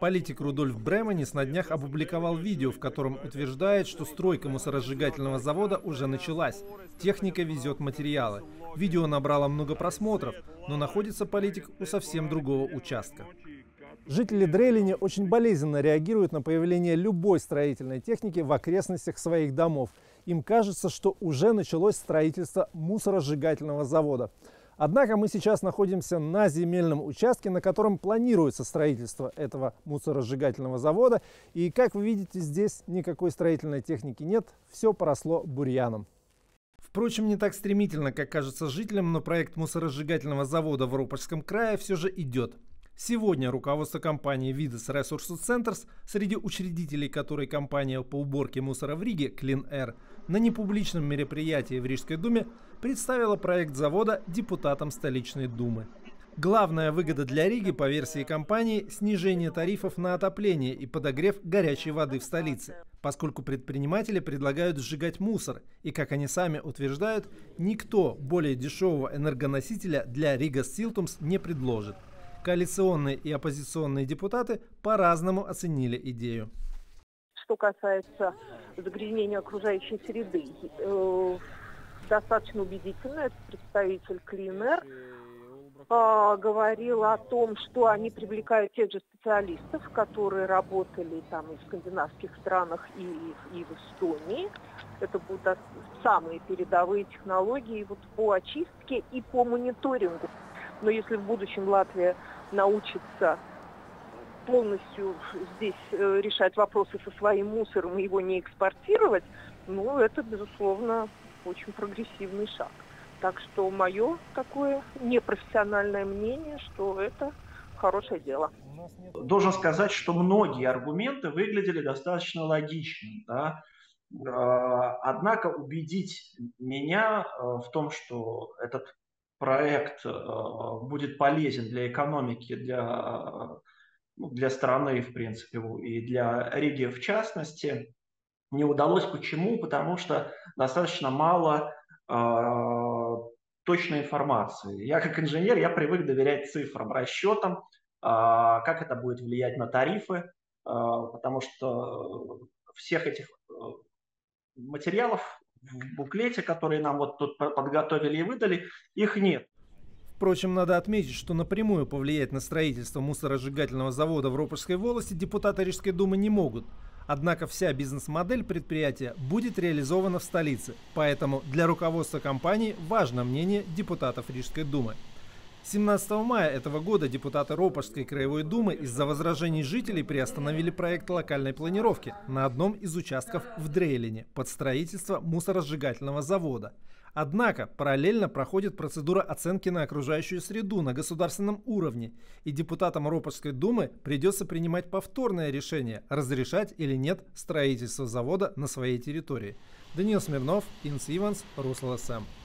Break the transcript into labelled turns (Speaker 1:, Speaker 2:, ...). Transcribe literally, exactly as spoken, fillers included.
Speaker 1: Политик Рудольф Бременис на днях опубликовал видео, в котором утверждает, что стройка мусоросжигательного завода уже началась. Техника везет материалы. Видео набрало много просмотров, но находится политик у совсем другого участка. Жители Дрелини очень болезненно реагируют на появление любой строительной техники в окрестностях своих домов. Им кажется, что уже началось строительство мусоросжигательного завода. Однако мы сейчас находимся на земельном участке, на котором планируется строительство этого мусоросжигательного завода. И, как вы видите, здесь никакой строительной техники нет, все поросло бурьяном. Впрочем, не так стремительно, как кажется жителям, но проект мусоросжигательного завода в Ропочском крае все же идет. Сегодня руководство компании Видес Resources Centers, среди учредителей которой компания по уборке мусора в Риге Clean Air, на непубличном мероприятии в Рижской думе представила проект завода депутатам столичной думы. Главная выгода для Риги, по версии компании, снижение тарифов на отопление и подогрев горячей воды в столице, поскольку предприниматели предлагают сжигать мусор, и, как они сами утверждают, никто более дешевого энергоносителя для Рига Силтумс не предложит. Коалиционные и оппозиционные депутаты по-разному оценили идею.
Speaker 2: Что касается загрязнения окружающей среды, э, достаточно убедительно этот представитель Clean Air э, говорил о том, что они привлекают тех же специалистов, которые работали там и в скандинавских странах, и, и в Эстонии. Это будут самые передовые технологии вот по очистке и по мониторингу. Но если в будущем Латвия научится полностью здесь э, решать вопросы со своим мусором и его не экспортировать, ну, это, безусловно, очень прогрессивный шаг. Так что мое такое непрофессиональное мнение, что это хорошее дело.
Speaker 3: Должен сказать, что многие аргументы выглядели достаточно логично, да? Однако убедить меня в том, что этот проект будет полезен для экономики, для, для страны, в принципе, и для Риги в частности, не удалось. Почему? Потому что достаточно мало э, точной информации. Я как инженер, я привык доверять цифрам, расчетам, э, как это будет влиять на тарифы, э, потому что всех этих э, материалов в буклете, которые нам вот тут подготовили и выдали, их нет.
Speaker 1: Впрочем, надо отметить, что напрямую повлиять на строительство мусоросжигательного завода в Ропочской волости депутаты Рижской думы не могут. Однако вся бизнес-модель предприятия будет реализована в столице, поэтому для руководства компании важно мнение депутатов Рижской думы. семнадцатого мая этого года депутаты Ропочской краевой думы из-за возражений жителей приостановили проект локальной планировки на одном из участков в Дрелине под строительство мусоросжигательного завода. Однако параллельно проходит процедура оценки на окружающую среду на государственном уровне, и депутатам Ропочской думы придется принимать повторное решение, разрешать или нет строительство завода на своей территории. Даниил Смирнов, Инс Иванс, РусЛСМ.